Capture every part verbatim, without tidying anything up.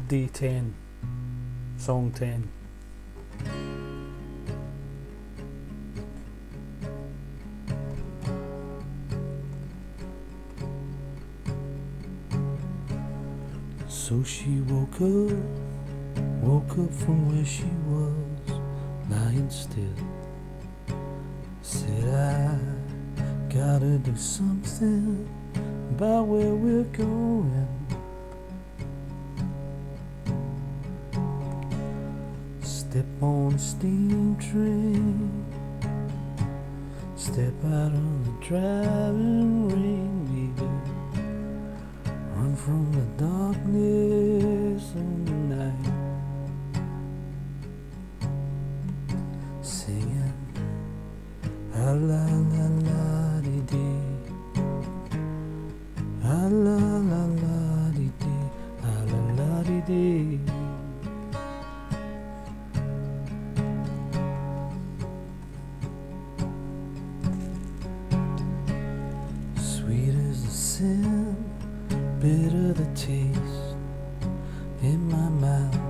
D ten, song ten. So she woke up, woke up from where she was, lying still. Said I gotta do something about where we're going. Step on the steam train, step out on the driving rain, baby. Run from the darkness of the night, singing a la la la dee dee, a la la la dee dee, a la la dee dee. Sweet as the sin, bitter the taste in my mouth.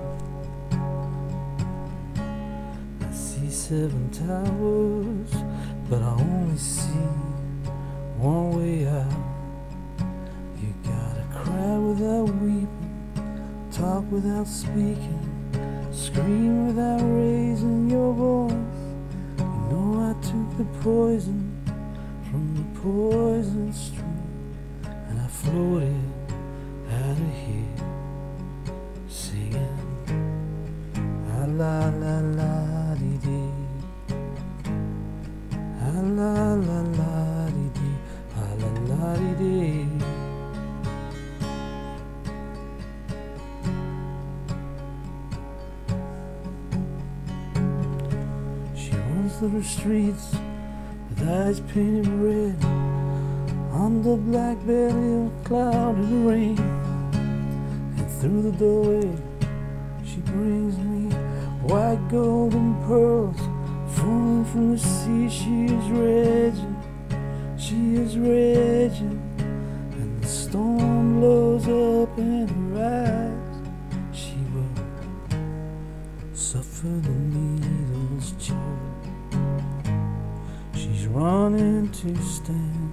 I see seven towers, but I only see one way out. You gotta cry without weeping, talk without speaking, scream without raising your voice. You know I took the poison from the poison stream, and I floated out of here, singing a la la la dee dee, a la la la dee dee, a la la dee dee. She runs through the streets with eyes painted red, on the black belly of a cloud in the rain. And through the doorway she brings me white gold and pearls falling from the sea. She is raging, she is raging, and the storm blows up in her eyes. She will suffer the needle's chill. She's running to stand